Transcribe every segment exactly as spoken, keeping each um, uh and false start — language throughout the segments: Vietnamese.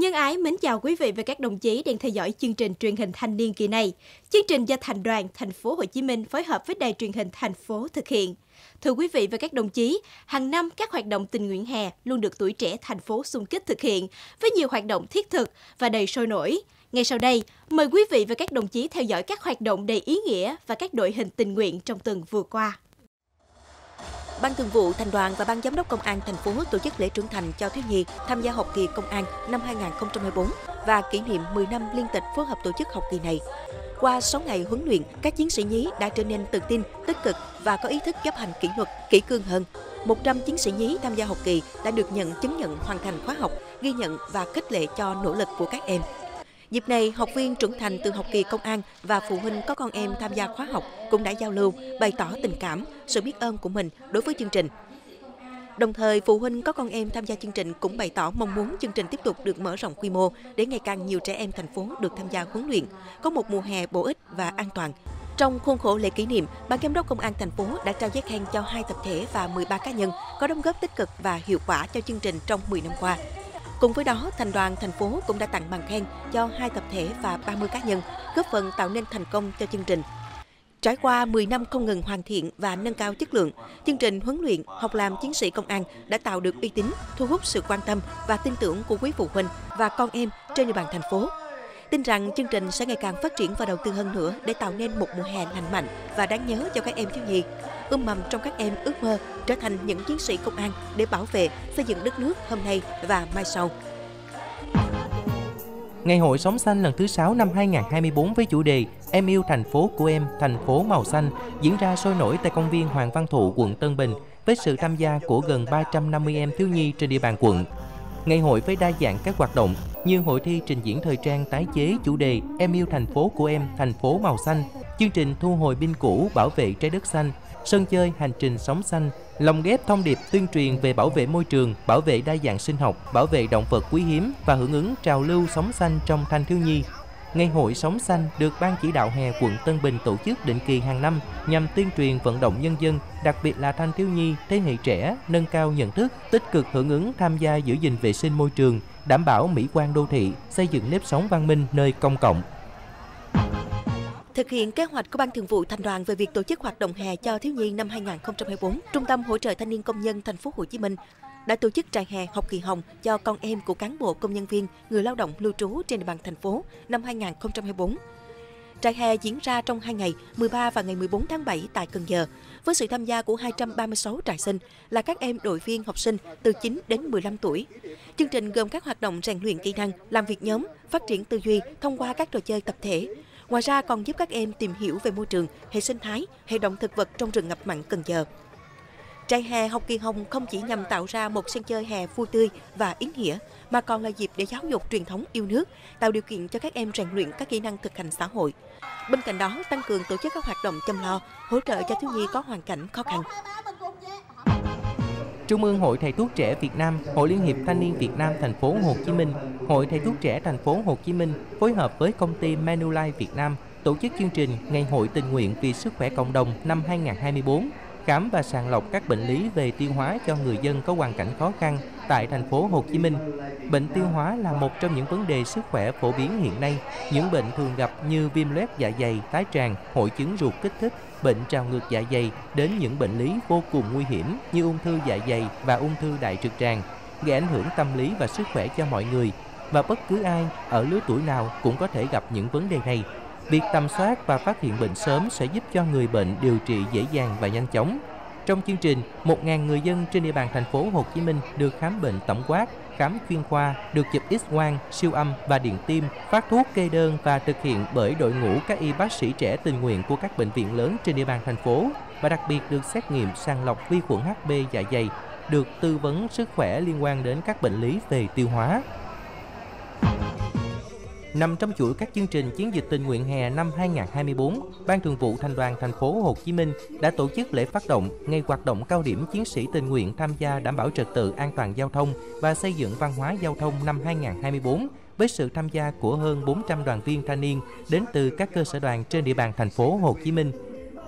Nhân ái mến chào quý vị và các đồng chí đang theo dõi chương trình truyền hình thanh niên kỳ này. Chương trình do Thành đoàn Thành phố Hồ Chí Minh phối hợp với Đài truyền hình thành phố thực hiện. Thưa quý vị và các đồng chí, hàng năm các hoạt động tình nguyện hè luôn được tuổi trẻ thành phố xung kích thực hiện với nhiều hoạt động thiết thực và đầy sôi nổi. Ngay sau đây, mời quý vị và các đồng chí theo dõi các hoạt động đầy ý nghĩa và các đội hình tình nguyện trong tuần vừa qua. Ban Thường vụ Thành đoàn và Ban Giám đốc Công an thành phố tổ chức lễ trưởng thành cho thiếu nhi tham gia học kỳ công an năm hai nghìn không trăm hai mươi tư và kỷ niệm mười năm liên tịch phối hợp tổ chức học kỳ này. Qua sáu ngày huấn luyện, các chiến sĩ nhí đã trở nên tự tin, tích cực và có ý thức chấp hành kỷ luật, kỷ cương hơn. một trăm chiến sĩ nhí tham gia học kỳ đã được nhận chứng nhận hoàn thành khóa học, ghi nhận và khích lệ cho nỗ lực của các em. Dịp này, học viên trưởng thành từ học kỳ công an và phụ huynh có con em tham gia khóa học cũng đã giao lưu, bày tỏ tình cảm, sự biết ơn của mình đối với chương trình. Đồng thời, phụ huynh có con em tham gia chương trình cũng bày tỏ mong muốn chương trình tiếp tục được mở rộng quy mô để ngày càng nhiều trẻ em thành phố được tham gia huấn luyện, có một mùa hè bổ ích và an toàn. Trong khuôn khổ lễ kỷ niệm, Ban Giám đốc Công an thành phố đã trao giấy khen cho hai tập thể và mười ba cá nhân có đóng góp tích cực và hiệu quả cho chương trình trong mười năm qua. Cùng với đó, Thành đoàn thành phố cũng đã tặng bằng khen cho hai tập thể và ba mươi cá nhân, góp phần tạo nên thành công cho chương trình. Trải qua mười năm không ngừng hoàn thiện và nâng cao chất lượng, chương trình huấn luyện học làm chiến sĩ công an đã tạo được uy tín, thu hút sự quan tâm và tin tưởng của quý phụ huynh và con em trên địa bàn thành phố. Tin rằng chương trình sẽ ngày càng phát triển và đầu tư hơn nữa để tạo nên một mùa hè lành mạnh và đáng nhớ cho các em thiếu nhi, ươm mầm trong các em ước mơ trở thành những chiến sĩ công an để bảo vệ, xây dựng đất nước hôm nay và mai sau. Ngày hội Sống Xanh lần thứ sáu năm hai nghìn không trăm hai mươi tư với chủ đề Em yêu thành phố của em, thành phố màu xanh diễn ra sôi nổi tại công viên Hoàng Văn Thụ, quận Tân Bình với sự tham gia của gần ba trăm năm mươi em thiếu nhi trên địa bàn quận. Ngày hội với đa dạng các hoạt động như hội thi trình diễn thời trang tái chế chủ đề Em yêu thành phố của em, thành phố màu xanh, chương trình thu hồi pin cũ bảo vệ trái đất xanh, sân chơi hành trình sống xanh, lồng ghép thông điệp tuyên truyền về bảo vệ môi trường, bảo vệ đa dạng sinh học, bảo vệ động vật quý hiếm và hưởng ứng trào lưu sống xanh trong thanh thiếu nhi. Ngày hội Sống Xanh được Ban chỉ đạo hè quận Tân Bình tổ chức định kỳ hàng năm nhằm tuyên truyền vận động nhân dân, đặc biệt là thanh thiếu nhi, thế hệ trẻ, nâng cao nhận thức, tích cực hưởng ứng tham gia giữ gìn vệ sinh môi trường, đảm bảo mỹ quan đô thị, xây dựng nếp sống văn minh nơi công cộng. Thực hiện kế hoạch của Ban Thường vụ Thành đoàn về việc tổ chức hoạt động hè cho thiếu nhi năm hai nghìn không trăm hai mươi tư, Trung tâm hỗ trợ thanh niên công nhân thành phố Hồ Chí Minh đã tổ chức trại hè học kỳ hồng cho con em của cán bộ công nhân viên, người lao động lưu trú trên địa bàn thành phố năm hai nghìn không trăm hai mươi tư. Trại hè diễn ra trong hai ngày, mười ba và ngày mười bốn tháng bảy tại Cần Giờ, với sự tham gia của hai trăm ba mươi sáu trại sinh là các em đội viên học sinh từ chín đến mười lăm tuổi. Chương trình gồm các hoạt động rèn luyện kỹ năng, làm việc nhóm, phát triển tư duy thông qua các trò chơi tập thể. Ngoài ra còn giúp các em tìm hiểu về môi trường, hệ sinh thái, hệ động thực vật trong rừng ngập mặn Cần Giờ. Trại hè học kỳ hồng không chỉ nhằm tạo ra một sân chơi hè vui tươi và ý nghĩa, mà còn là dịp để giáo dục truyền thống yêu nước, tạo điều kiện cho các em rèn luyện các kỹ năng thực hành xã hội. Bên cạnh đó, tăng cường tổ chức các hoạt động chăm lo, hỗ trợ cho thiếu nhi có hoàn cảnh khó khăn. Trung ương Hội Thầy thuốc trẻ Việt Nam, Hội Liên hiệp Thanh niên Việt Nam thành phố Hồ Chí Minh, Hội Thầy thuốc trẻ thành phố Hồ Chí Minh phối hợp với công ty Manulife Việt Nam tổ chức chương trình Ngày hội tình nguyện vì sức khỏe cộng đồng năm hai nghìn không trăm hai mươi tư, khám và sàng lọc các bệnh lý về tiêu hóa cho người dân có hoàn cảnh khó khăn tại thành phố Hồ Chí Minh. Bệnh tiêu hóa là một trong những vấn đề sức khỏe phổ biến hiện nay. Những bệnh thường gặp như viêm loét dạ dày, tái tràng, hội chứng ruột kích thích, bệnh trào ngược dạ dày đến những bệnh lý vô cùng nguy hiểm như ung thư dạ dày và ung thư đại trực tràng, gây ảnh hưởng tâm lý và sức khỏe cho mọi người. Và bất cứ ai ở lứa tuổi nào cũng có thể gặp những vấn đề này. Việc tầm soát và phát hiện bệnh sớm sẽ giúp cho người bệnh điều trị dễ dàng và nhanh chóng. Trong chương trình, một nghìn người dân trên địa bàn thành phố Hồ Chí Minh được khám bệnh tổng quát, khám chuyên khoa, được chụp X-quang, siêu âm và điện tim, phát thuốc kê đơn và thực hiện bởi đội ngũ các y bác sĩ trẻ tình nguyện của các bệnh viện lớn trên địa bàn thành phố, và đặc biệt được xét nghiệm sàng lọc vi khuẩn H B dạ dày, được tư vấn sức khỏe liên quan đến các bệnh lý về tiêu hóa. Nằm trong chuỗi các chương trình chiến dịch tình nguyện hè năm hai nghìn không trăm hai mươi tư, Ban Thường vụ Thành đoàn Thành phố Hồ Chí Minh đã tổ chức lễ phát động ngày hoạt động cao điểm chiến sĩ tình nguyện tham gia đảm bảo trật tự an toàn giao thông và xây dựng văn hóa giao thông năm hai nghìn không trăm hai mươi tư với sự tham gia của hơn bốn trăm đoàn viên thanh niên đến từ các cơ sở đoàn trên địa bàn thành phố Hồ Chí Minh.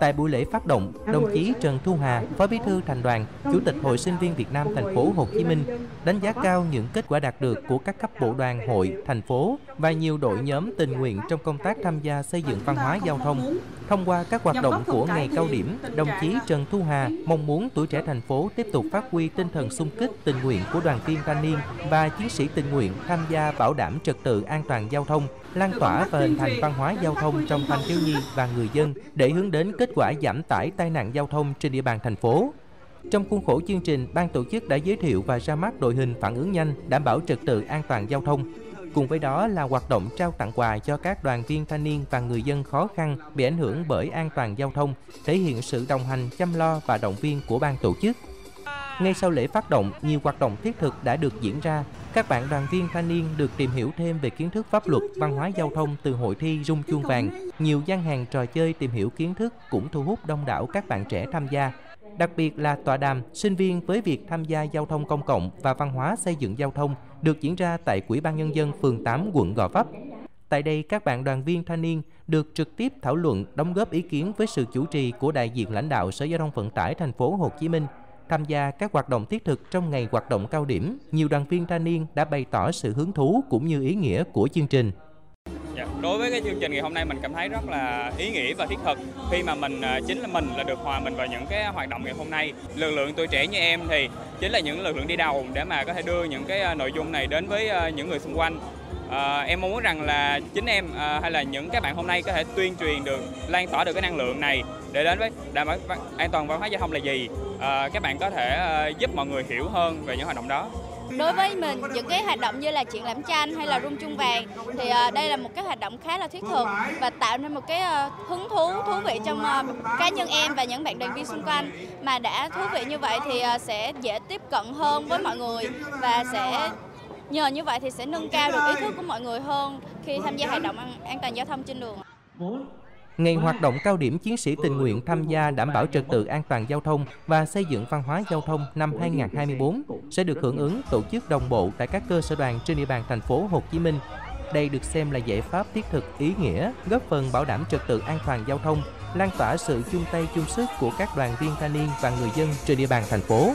Tại buổi lễ phát động, đồng chí Trần Thu Hà, Phó Bí thư Thành đoàn, Chủ tịch Hội Sinh viên Việt Nam thành phố Hồ Chí Minh đánh giá cao những kết quả đạt được của các cấp bộ đoàn, hội, thành phố và nhiều đội nhóm tình nguyện trong công tác tham gia xây dựng văn hóa giao thông. Thông qua các hoạt động của ngày cao điểm, đồng chí Trần Thu Hà mong muốn tuổi trẻ thành phố tiếp tục phát huy tinh thần xung kích tình nguyện của đoàn viên thanh niên và chiến sĩ tình nguyện tham gia bảo đảm trật tự an toàn giao thông, lan tỏa và hình thành văn hóa giao thông trong thanh thiếu nhi và người dân để hướng đến kết quả giảm tải tai nạn giao thông trên địa bàn thành phố. Trong khuôn khổ chương trình, ban tổ chức đã giới thiệu và ra mắt đội hình phản ứng nhanh đảm bảo trật tự an toàn giao thông. Cùng với đó là hoạt động trao tặng quà cho các đoàn viên thanh niên và người dân khó khăn bị ảnh hưởng bởi an toàn giao thông, thể hiện sự đồng hành, chăm lo và động viên của ban tổ chức. Ngay sau lễ phát động, nhiều hoạt động thiết thực đã được diễn ra. Các bạn đoàn viên thanh niên được tìm hiểu thêm về kiến thức pháp luật, văn hóa giao thông từ hội thi rung chuông vàng. Nhiều gian hàng trò chơi tìm hiểu kiến thức cũng thu hút đông đảo các bạn trẻ tham gia. Đặc biệt là tọa đàm sinh viên với việc tham gia giao thông công cộng và văn hóa xây dựng giao thông được diễn ra tại Ủy ban Nhân dân phường tám, quận Gò Vấp. Tại đây, các bạn đoàn viên thanh niên được trực tiếp thảo luận, đóng góp ý kiến với sự chủ trì của đại diện lãnh đạo Sở Giao thông Vận tải thành phố Hồ Chí Minh. Tham gia các hoạt động thiết thực trong ngày hoạt động cao điểm, nhiều đoàn viên thanh niên đã bày tỏ sự hứng thú cũng như ý nghĩa của chương trình. Dạ, đối với cái chương trình ngày hôm nay mình cảm thấy rất là ý nghĩa và thiết thực khi mà mình chính là mình là được hòa mình vào những cái hoạt động ngày hôm nay. Lực lượng tuổi trẻ như em thì chính là những lực lượng đi đầu để mà có thể đưa những cái nội dung này đến với những người xung quanh. À, em mong muốn rằng là chính em à, hay là những các bạn hôm nay có thể tuyên truyền được, lan tỏa được cái năng lượng này để đến với đảm bảo an toàn văn hóa giao thông là gì. À, các bạn có thể à, giúp mọi người hiểu hơn về những hoạt động đó. Đối với mình, những cái hoạt động như là triển lãm tranh hay là rung chuông vàng thì uh, đây là một cái hoạt động khá là thiết thực và tạo nên một cái uh, hứng thú, thú vị trong uh, cá nhân em và những bạn đoàn viên xung quanh. Mà đã thú vị như vậy thì uh, sẽ dễ tiếp cận hơn với mọi người và sẽ nhờ như vậy thì sẽ nâng cao được ý thức của mọi người hơn khi tham gia hoạt động an, an toàn giao thông trên đường. Ngày hoạt động cao điểm chiến sĩ tình nguyện tham gia đảm bảo trật tự an toàn giao thông và xây dựng văn hóa giao thông năm hai nghìn không trăm hai mươi tư sẽ được hưởng ứng tổ chức đồng bộ tại các cơ sở đoàn trên địa bàn thành phố Hồ Chí Minh. Đây được xem là giải pháp thiết thực ý nghĩa, góp phần bảo đảm trật tự an toàn giao thông, lan tỏa sự chung tay chung sức của các đoàn viên thanh niên và người dân trên địa bàn thành phố.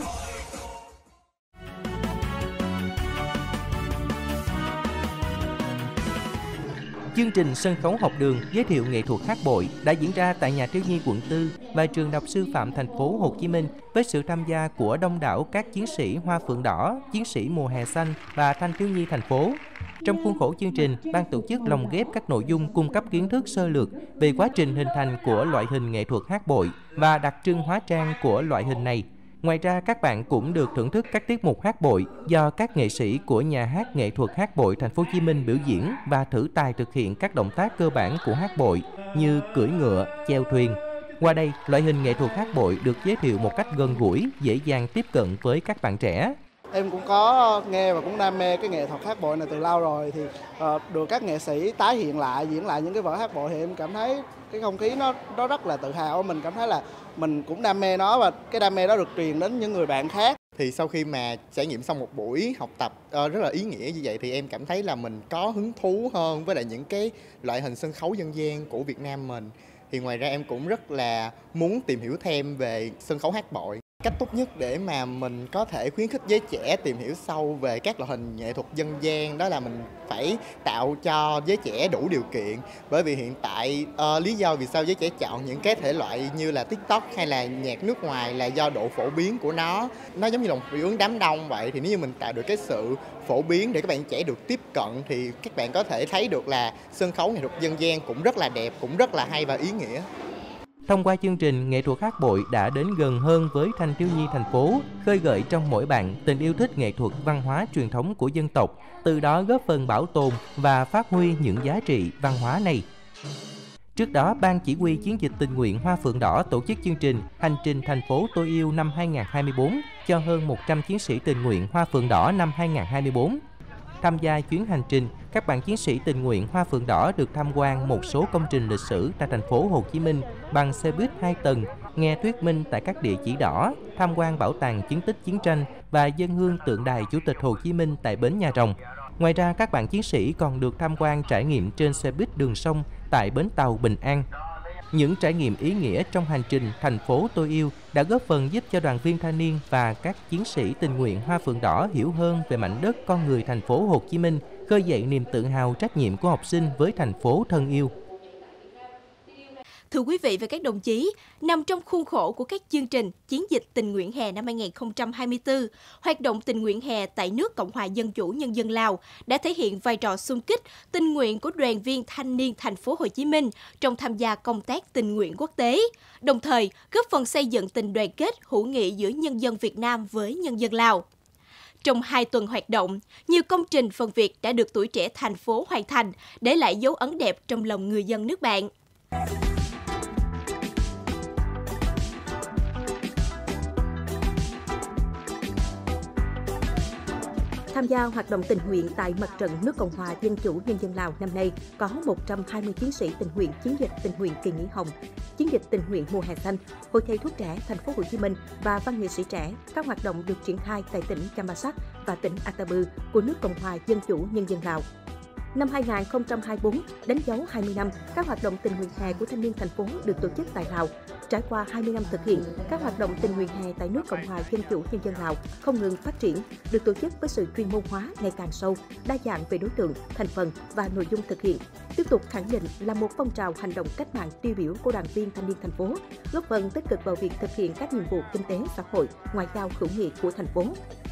Chương trình sân khấu học đường giới thiệu nghệ thuật hát bội đã diễn ra tại nhà thiếu nhi quận tư và trường Đại học Sư phạm thành phố Hồ Chí Minh với sự tham gia của đông đảo các chiến sĩ Hoa Phượng Đỏ, chiến sĩ Mùa Hè Xanh và thanh thiếu nhi thành phố. Trong khuôn khổ chương trình, ban tổ chức lồng ghép các nội dung cung cấp kiến thức sơ lược về quá trình hình thành của loại hình nghệ thuật hát bội và đặc trưng hóa trang của loại hình này. Ngoài ra, các bạn cũng được thưởng thức các tiết mục hát bội do các nghệ sĩ của nhà hát nghệ thuật hát bội thành phố Hồ Chí Minh biểu diễn và thử tài thực hiện các động tác cơ bản của hát bội như cưỡi ngựa, chèo thuyền. Qua đây, loại hình nghệ thuật hát bội được giới thiệu một cách gần gũi, dễ dàng tiếp cận với các bạn trẻ. Em cũng có nghe và cũng đam mê cái nghệ thuật hát bội này từ lâu rồi, thì uh, được các nghệ sĩ tái hiện lại, diễn lại những cái vở hát bội thì em cảm thấy cái không khí nó nó rất là tự hào. Mình cảm thấy là mình cũng đam mê nó và cái đam mê đó được truyền đến những người bạn khác. Thì sau khi mà trải nghiệm xong một buổi học tập uh, rất là ý nghĩa như vậy thì em cảm thấy là mình có hứng thú hơn với lại những cái loại hình sân khấu dân gian của Việt Nam mình. Thì ngoài ra em cũng rất là muốn tìm hiểu thêm về sân khấu hát bội. Cách tốt nhất để mà mình có thể khuyến khích giới trẻ tìm hiểu sâu về các loại hình nghệ thuật dân gian đó là mình phải tạo cho giới trẻ đủ điều kiện. Bởi vì hiện tại uh, lý do vì sao giới trẻ chọn những cái thể loại như là TikTok hay là nhạc nước ngoài là do độ phổ biến của nó. Nó giống như là một hiệu ứng đám đông vậy. Thì nếu như mình tạo được cái sự phổ biến để các bạn trẻ được tiếp cận thì các bạn có thể thấy được là sân khấu nghệ thuật dân gian cũng rất là đẹp, cũng rất là hay và ý nghĩa. Thông qua chương trình, nghệ thuật hát bội đã đến gần hơn với thanh thiếu nhi thành phố, khơi gợi trong mỗi bạn tình yêu thích nghệ thuật văn hóa truyền thống của dân tộc, từ đó góp phần bảo tồn và phát huy những giá trị văn hóa này. Trước đó, Ban Chỉ huy Chiến dịch tình nguyện Hoa Phượng Đỏ tổ chức chương trình Hành trình thành phố tôi yêu năm hai nghìn không trăm hai mươi tư cho hơn một trăm chiến sĩ tình nguyện Hoa Phượng Đỏ năm hai nghìn không trăm hai mươi tư. Tham gia chuyến hành trình, các bạn chiến sĩ tình nguyện Hoa Phượng Đỏ được tham quan một số công trình lịch sử tại thành phố Hồ Chí Minh bằng xe buýt hai tầng, nghe thuyết minh tại các địa chỉ đỏ, tham quan bảo tàng chứng tích chiến tranh và dâng hương tượng đài Chủ tịch Hồ Chí Minh tại bến Nhà Rồng. Ngoài ra, các bạn chiến sĩ còn được tham quan trải nghiệm trên xe buýt đường sông tại bến tàu Bình An. Những trải nghiệm ý nghĩa trong hành trình thành phố tôi yêu đã góp phần giúp cho đoàn viên thanh niên và các chiến sĩ tình nguyện Hoa Phượng Đỏ hiểu hơn về mảnh đất con người thành phố Hồ Chí Minh, khơi dậy niềm tự hào trách nhiệm của học sinh với thành phố thân yêu. Thưa quý vị và các đồng chí, nằm trong khuôn khổ của các chương trình Chiến dịch tình nguyện hè năm hai nghìn không trăm hai mươi tư, hoạt động tình nguyện hè tại nước Cộng hòa Dân chủ Nhân dân Lào đã thể hiện vai trò xung kích, tình nguyện của đoàn viên thanh niên thành phố Hồ Chí Minh trong tham gia công tác tình nguyện quốc tế, đồng thời góp phần xây dựng tình đoàn kết hữu nghị giữa nhân dân Việt Nam với nhân dân Lào. Trong hai tuần hoạt động, nhiều công trình phần việc đã được tuổi trẻ thành phố hoàn thành, để lại dấu ấn đẹp trong lòng người dân nước bạn. Tham gia hoạt động tình nguyện tại Mặt trận nước Cộng hòa Dân chủ Nhân dân Lào năm nay có một trăm hai mươi chiến sĩ tình nguyện chiến dịch tình nguyện kỳ nghỉ hồng, chiến dịch tình nguyện mùa hè xanh, Hội thầy thuốc trẻ thành phố Hồ Chí Minh và văn nghệ sĩ trẻ. Các hoạt động được triển khai tại tỉnh Champasak và tỉnh Atabu của nước Cộng hòa Dân chủ Nhân dân Lào. Năm hai nghìn không trăm hai mươi tư đánh dấu hai mươi năm các hoạt động tình nguyện hè của thanh niên thành phố được tổ chức tại Lào. Trải qua hai mươi năm thực hiện, các hoạt động tình nguyện hè tại nước Cộng hòa Dân chủ Nhân dân Lào không ngừng phát triển, được tổ chức với sự chuyên môn hóa ngày càng sâu, đa dạng về đối tượng, thành phần và nội dung thực hiện. Tiếp tục khẳng định là một phong trào hành động cách mạng tiêu biểu của đoàn viên thanh niên thành phố, góp phần tích cực vào việc thực hiện các nhiệm vụ kinh tế, xã hội, ngoại giao hữu nghị của thành phố.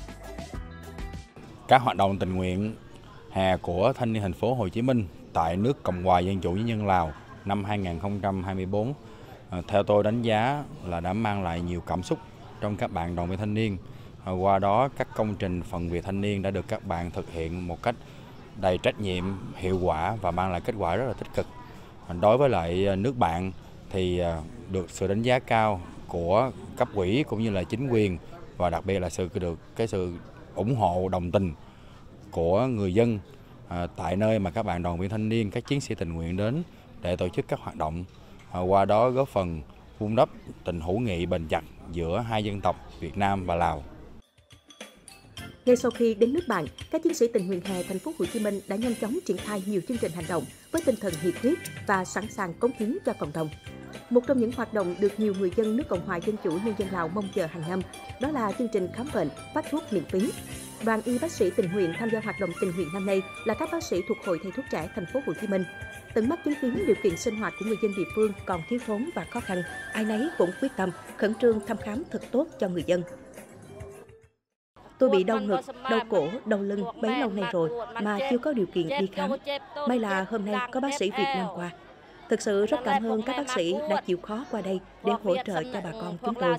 Các hoạt động tình nguyện hè của thanh niên thành phố Hồ Chí Minh tại nước Cộng hòa Dân chủ Nhân dân Lào năm hai nghìn không trăm hai mươi tư, theo tôi đánh giá là đã mang lại nhiều cảm xúc trong các bạn đoàn viên thanh niên. Qua đó, các công trình phần việc thanh niên đã được các bạn thực hiện một cách đầy trách nhiệm, hiệu quả và mang lại kết quả rất là tích cực. Đối với lại nước bạn thì được sự đánh giá cao của cấp ủy cũng như là chính quyền, và đặc biệt là sự được cái sự ủng hộ đồng tình của người dân à, tại nơi mà các bạn đoàn viên thanh niên, các chiến sĩ tình nguyện đến để tổ chức các hoạt động. À, qua đó góp phần vun đắp tình hữu nghị bền chặt giữa hai dân tộc Việt Nam và Lào. Ngay sau khi đến nước bạn, các chiến sĩ tình nguyện hè thành phố Hồ Chí Minh đã nhanh chóng triển khai nhiều chương trình hành động với tinh thần nhiệt huyết và sẵn sàng cống hiến cho cộng đồng. Một trong những hoạt động được nhiều người dân nước Cộng hòa Dân chủ Nhân dân Lào mong chờ hàng năm, đó là chương trình khám bệnh, phát thuốc miễn phí. Đoàn y bác sĩ tình nguyện tham gia hoạt động tình nguyện năm nay là các bác sĩ thuộc Hội thầy thuốc trẻ thành phố Hồ Chí Minh. Tận mắt chứng kiến điều kiện sinh hoạt của người dân địa phương còn thiếu thốn và khó khăn, ai nấy cũng quyết tâm khẩn trương thăm khám thật tốt cho người dân. Tôi bị đau ngực, đau cổ, đau lưng bấy lâu nay rồi mà chưa có điều kiện đi khám. May là hôm nay có bác sĩ Việt Nam qua. Thực sự rất cảm ơn các bác sĩ đã chịu khó qua đây để hỗ trợ cho bà con chúng tôi.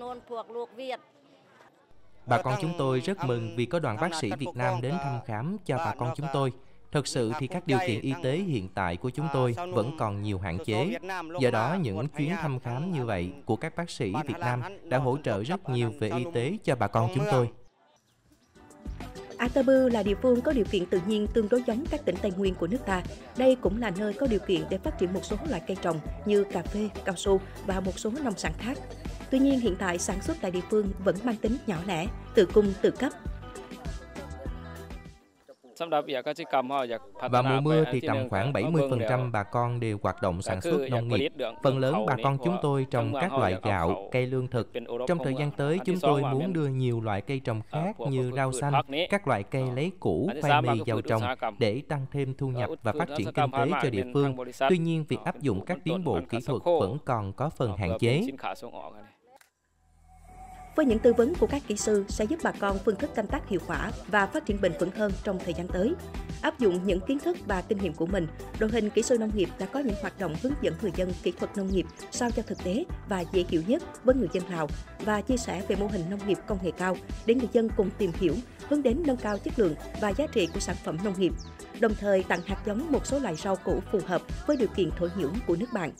Bà con chúng tôi rất mừng vì có đoàn bác sĩ Việt Nam đến thăm khám cho bà con chúng tôi. Thực sự thì các điều kiện y tế hiện tại của chúng tôi vẫn còn nhiều hạn chế. Do đó, những chuyến thăm khám như vậy của các bác sĩ Việt Nam đã hỗ trợ rất nhiều về y tế cho bà con chúng tôi. Atabu là địa phương có điều kiện tự nhiên tương đối giống các tỉnh Tây Nguyên của nước ta. Đây cũng là nơi có điều kiện để phát triển một số loại cây trồng như cà phê, cao su và một số nông sản khác. Tuy nhiên, hiện tại sản xuất tại địa phương vẫn mang tính nhỏ lẻ, tự cung tự cấp. Vào mùa mưa thì tầm khoảng bảy mươi phần trăm bà con đều hoạt động sản xuất nông nghiệp. Phần lớn bà con chúng tôi trồng các loại gạo, cây lương thực. Trong thời gian tới, chúng tôi muốn đưa nhiều loại cây trồng khác như rau xanh, các loại cây lấy củ, khoai mì vào trồng để tăng thêm thu nhập và phát triển kinh tế cho địa phương. Tuy nhiên, việc áp dụng các tiến bộ kỹ thuật vẫn còn có phần hạn chế. Với những tư vấn của các kỹ sư sẽ giúp bà con phương thức canh tác hiệu quả và phát triển bền vững hơn trong thời gian tới. Áp dụng những kiến thức và kinh nghiệm của mình, đội hình kỹ sư nông nghiệp đã có những hoạt động hướng dẫn người dân kỹ thuật nông nghiệp sao cho thực tế và dễ hiểu nhất với người dân Lào và chia sẻ về mô hình nông nghiệp công nghệ cao để người dân cùng tìm hiểu, hướng đến nâng cao chất lượng và giá trị của sản phẩm nông nghiệp. Đồng thời tặng hạt giống một số loại rau củ phù hợp với điều kiện thổ nhưỡng của nước bạn.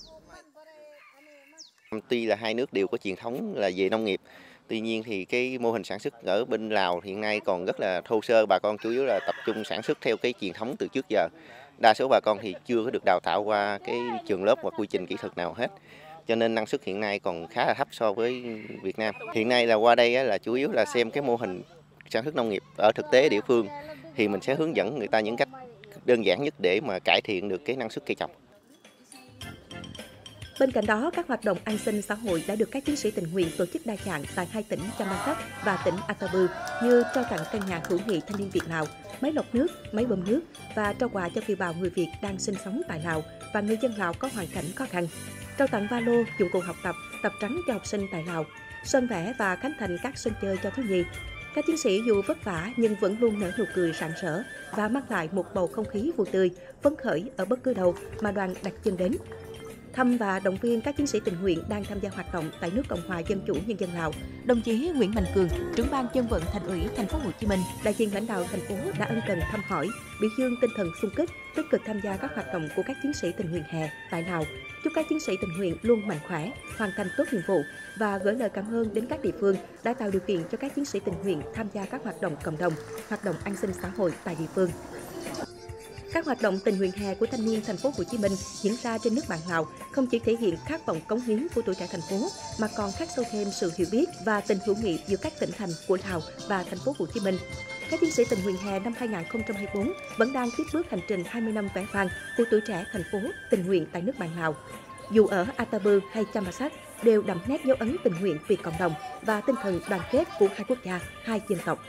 Tuy là hai nước đều có truyền thống là về nông nghiệp, tuy nhiên thì cái mô hình sản xuất ở bên Lào hiện nay còn rất là thô sơ, bà con chủ yếu là tập trung sản xuất theo cái truyền thống từ trước giờ. Đa số bà con thì chưa có được đào tạo qua cái trường lớp hoặc quy trình kỹ thuật nào hết. Cho nên năng suất hiện nay còn khá là thấp so với Việt Nam. Hiện nay là qua đây là chủ yếu là xem cái mô hình sản xuất nông nghiệp ở thực tế địa phương thì mình sẽ hướng dẫn người ta những cách đơn giản nhất để mà cải thiện được cái năng suất cây trồng. Bên cạnh đó, các hoạt động an sinh xã hội đã được các chiến sĩ tình nguyện tổ chức đa dạng tại hai tỉnh Champasak và tỉnh Atabu như trao tặng căn nhà hữu nghị thanh niên Việt Lào, máy lọc nước, máy bơm nước và trao quà cho kiều bào người Việt đang sinh sống tại Lào và người dân Lào có hoàn cảnh khó khăn. Trao tặng va lô, dụng cụ học tập, tập trắng cho học sinh tại Lào, sơn vẽ và khánh thành các sân chơi cho thiếu nhi. Các chiến sĩ dù vất vả nhưng vẫn luôn nở nụ cười rạng rỡ và mang lại một bầu không khí vui tươi, phấn khởi ở bất cứ đâu mà đoàn đặt chân đến. Thăm và động viên các chiến sĩ tình nguyện đang tham gia hoạt động tại nước Cộng hòa Dân chủ Nhân dân Lào, đồng chí Nguyễn Mạnh Cường, trưởng ban dân vận Thành ủy Thành phố Hồ Chí Minh, đại diện lãnh đạo thành phố đã ân cần thăm hỏi, biểu dương tinh thần xung kích, tích cực tham gia các hoạt động của các chiến sĩ tình nguyện hè tại Lào, chúc các chiến sĩ tình nguyện luôn mạnh khỏe, hoàn thành tốt nhiệm vụ và gửi lời cảm ơn đến các địa phương đã tạo điều kiện cho các chiến sĩ tình nguyện tham gia các hoạt động cộng đồng, hoạt động an sinh xã hội tại địa phương. Các hoạt động tình nguyện hè của thanh niên Thành phố Hồ Chí Minh diễn ra trên nước bạn Lào không chỉ thể hiện khát vọng cống hiến của tuổi trẻ thành phố mà còn khắc sâu thêm sự hiểu biết và tình hữu nghị giữa các tỉnh thành của Lào và Thành phố Hồ Chí Minh. Các chiến sĩ tình nguyện hè năm hai không hai tư vẫn đang tiếp bước hành trình hai mươi năm vẻ vang của tuổi trẻ thành phố tình nguyện tại nước bạn Lào. Dù ở Atabu hay Champasak đều đậm nét dấu ấn tình nguyện vì cộng đồng và tinh thần đoàn kết của hai quốc gia, hai dân tộc.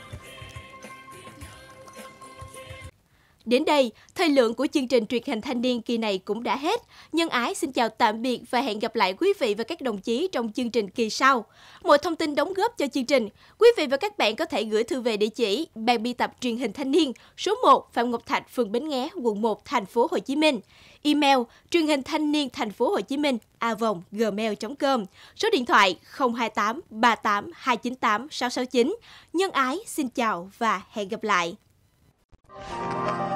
Đến đây, thời lượng của chương trình truyền hình thanh niên kỳ này cũng đã hết. Nhân Ái xin chào tạm biệt và hẹn gặp lại quý vị và các đồng chí trong chương trình kỳ sau. Mọi thông tin đóng góp cho chương trình, quý vị và các bạn có thể gửi thư về địa chỉ Ban biên tập truyền hình thanh niên, số một Phạm Ngọc Thạch, phường Bến Nghé, quận một, thành phố Hồ Chí Minh. Email truyền hình thanh niên thành phố Hồ Chí Minh a vòng gmail chấm com. Số điện thoại không hai tám ba tám hai chín tám sáu sáu chín. Nhân Ái xin chào và hẹn gặp lại.